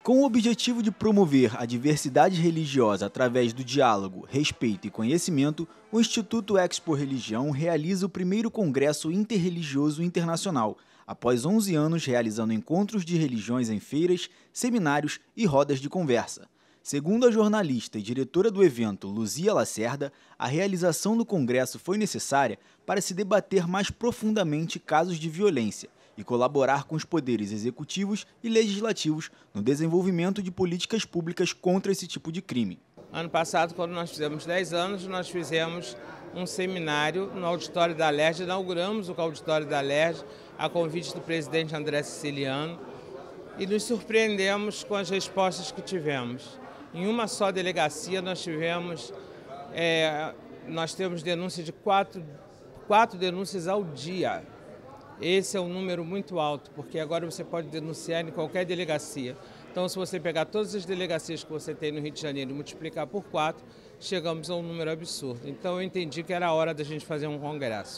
Com o objetivo de promover a diversidade religiosa através do diálogo, respeito e conhecimento, o Instituto Expo Religião realiza o primeiro Congresso Interreligioso Internacional, após 11 anos realizando encontros de religiões em feiras, seminários e rodas de conversa. Segundo a jornalista e diretora do evento, Luzia Lacerda, a realização do congresso foi necessária para se debater mais profundamente casos de violência e colaborar com os poderes executivos e legislativos no desenvolvimento de políticas públicas contra esse tipo de crime. Ano passado, quando nós fizemos 10 anos, nós fizemos um seminário no auditório da Alerj, inauguramos o auditório da Alerj a convite do presidente André Siciliano e nos surpreendemos com as respostas que tivemos. Em uma só delegacia nós temos denúncia de quatro denúncias ao dia. Esse é um número muito alto, porque agora você pode denunciar em qualquer delegacia. Então, se você pegar todas as delegacias que você tem no Rio de Janeiro e multiplicar por 4, chegamos a um número absurdo. Então, eu entendi que era a hora da gente fazer um congresso.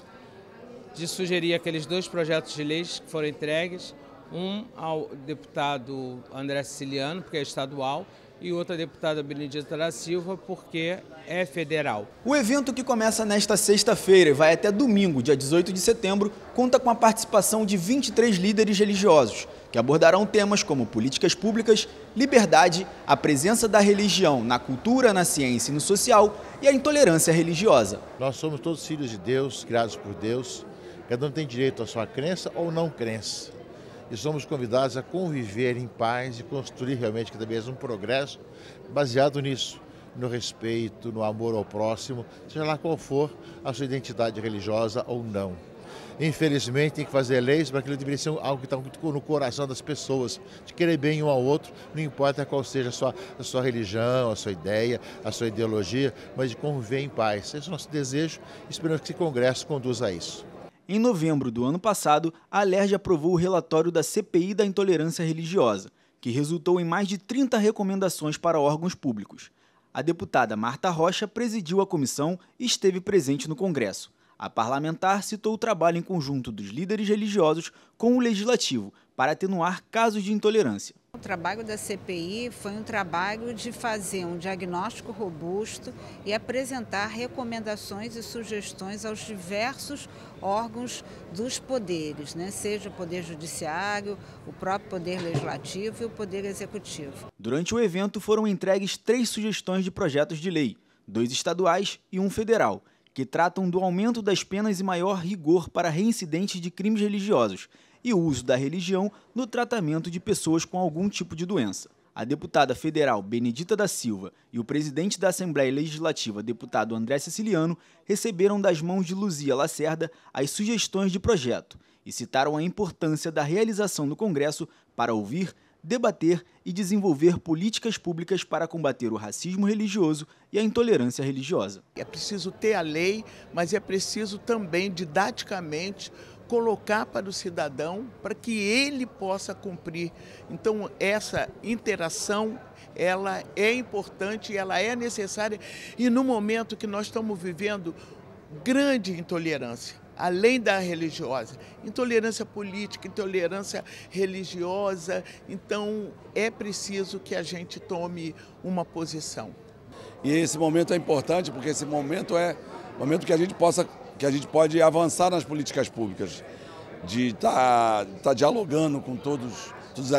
De sugerir aqueles 2 projetos de leis que foram entregues, um ao deputado André Siciliano, porque é estadual, e outra deputada Benedita da Silva, porque é federal. O evento, que começa nesta sexta-feira e vai até domingo, dia 18 de setembro, conta com a participação de 23 líderes religiosos, que abordarão temas como políticas públicas, liberdade, a presença da religião na cultura, na ciência e no social e a intolerância religiosa. Nós somos todos filhos de Deus, criados por Deus, cada um tem direito à sua crença ou não crença. E somos convidados a conviver em paz e construir realmente cada vez um progresso baseado nisso, no respeito, no amor ao próximo, seja lá qual for a sua identidade religiosa ou não. Infelizmente, tem que fazer leis para aquilo deveria ser algo que está muito no coração das pessoas, de querer bem um ao outro, não importa qual seja a sua religião, a sua ideia, a sua ideologia, mas de conviver em paz. Esse é o nosso desejo e esperamos que esse congresso conduza a isso. Em novembro do ano passado, a Alerj aprovou o relatório da CPI da intolerância religiosa, que resultou em mais de 30 recomendações para órgãos públicos. A deputada Marta Rocha presidiu a comissão e esteve presente no Congresso. A parlamentar citou o trabalho em conjunto dos líderes religiosos com o Legislativo para atenuar casos de intolerância. O trabalho da CPI foi um trabalho de fazer um diagnóstico robusto e apresentar recomendações e sugestões aos diversos órgãos dos poderes, seja o Poder Judiciário, o próprio Poder Legislativo e o Poder Executivo. Durante o evento foram entregues 3 sugestões de projetos de lei, 2 estaduais e 1 federal, que tratam do aumento das penas e maior rigor para reincidentes de crimes religiosos e o uso da religião no tratamento de pessoas com algum tipo de doença. A deputada federal Benedita da Silva e o presidente da Assembleia Legislativa, deputado André Siciliano, receberam das mãos de Luzia Lacerda as sugestões de projeto e citaram a importância da realização do Congresso para ouvir, debater e desenvolver políticas públicas para combater o racismo religioso e a intolerância religiosa. É preciso ter a lei, mas é preciso também, didaticamente, colocar para o cidadão para que ele possa cumprir. Então, essa interação, ela é importante, ela é necessária e no momento que nós estamos vivendo grande intolerância, além da religiosa, intolerância política, intolerância religiosa, então é preciso que a gente tome uma posição. E esse momento é importante porque esse momento é o momento que a gente pode avançar nas políticas públicas, de estar dialogando com todas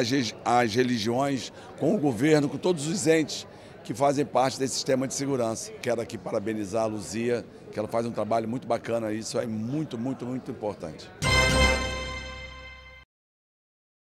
as religiões, com o governo, com todos os entes que fazem parte desse sistema de segurança. Quero aqui parabenizar a Luzia, que ela faz um trabalho muito bacana, isso é muito, muito, muito importante.